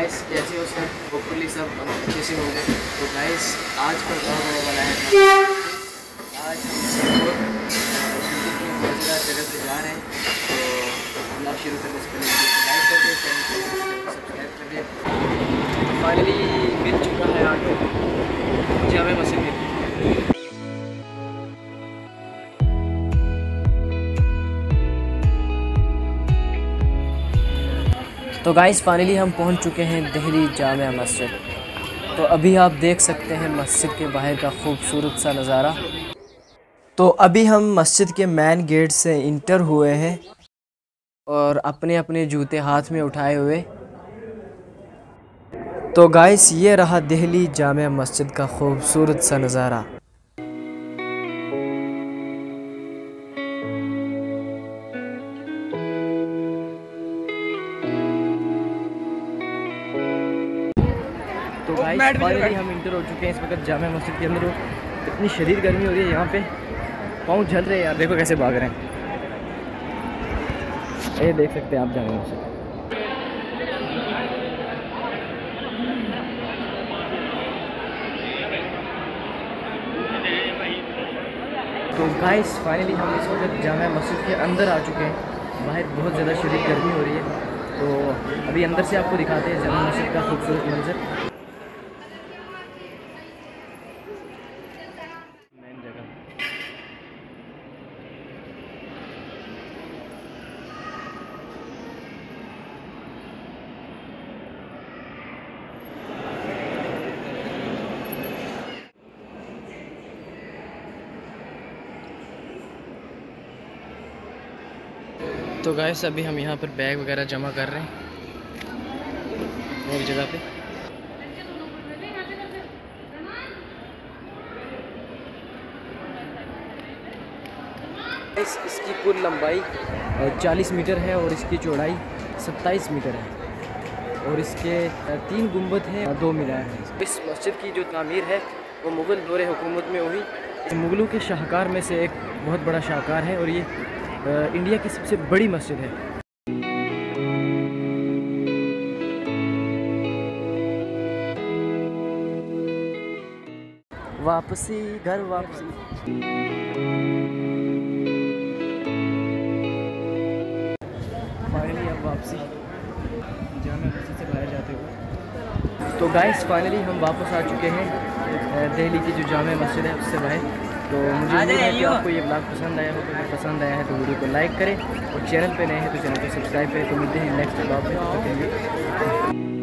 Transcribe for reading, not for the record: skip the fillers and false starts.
Guys कैसे हो सब, होपफुली सब अच्छे से होंगे। तो गाइस आज का ब्लॉग होने वाला है, आज हम जगह पे जा रहे हैं। तो ब्लॉग शुरू करने से पहले लाइक कर दें, चैनल को सब्सक्राइब कर दें। फाइनली मिल चुका है ऑटो जामे मस्जिद में। तो गाइस फाइनली हम पहुंच चुके हैं दिल्ली जामिया मस्जिद। तो अभी आप देख सकते हैं मस्जिद के बाहर का खूबसूरत सा नज़ारा। तो अभी हम मस्जिद के मेन गेट से इंटर हुए हैं और अपने अपने जूते हाथ में उठाए हुए। तो गाइस ये रहा दिल्ली जामिया मस्जिद का खूबसूरत सा नज़ारा। तो गाइस फाइनली हम इंटर हो चुके हैं इस वक्त जामिया मस्जिद के अंदर। इतनी शदीद गर्मी हो रही है यहाँ पे, पाँव झल रहे हैं यार, देखो कैसे भाग रहे हैं। ये देख सकते हैं आप जामिया मस्जिद। तो गाइस फाइनली हम इस वक्त जामिया मस्जिद के अंदर आ चुके हैं। बाहर बहुत ज़्यादा शदीद गर्मी हो रही है, तो अभी अंदर से आपको दिखाते हैं जामिया मस्जिद का खूबसूरत मंजर। तो गाइस अभी हम यहाँ पर बैग वगैरह जमा कर रहे हैं एक जगह पे। इसकी कुल लंबाई 40 मीटर है और इसकी चौड़ाई 27 मीटर है और इसके 3 गुंबद हैं, 2 मीनार हैं। इस मस्जिद की जो तामीर है वो मुग़ल दौरे हुकूमत में हुई। मुग़लों के शाहकार में से एक बहुत बड़ा शाहकार है और ये इंडिया की सबसे बड़ी मस्जिद है। वापसी घर वापसी। फाइनली अब वापसी जामिया मस्जिद से बाहर जाते हुए। तो गाइस फाइनली हम वापस आ चुके हैं दिल्ली की जो जामिया मस्जिद है उससे बाहर। तो मुझे उम्मीद है कि आपको ये ब्लॉग पसंद आया हो। तो पसंद आया है तो वीडियो को लाइक करें और चैनल पे नए हैं तो चैनल को सब्सक्राइब करें। तो मिलते हैं नेक्स्ट ब्लॉग में।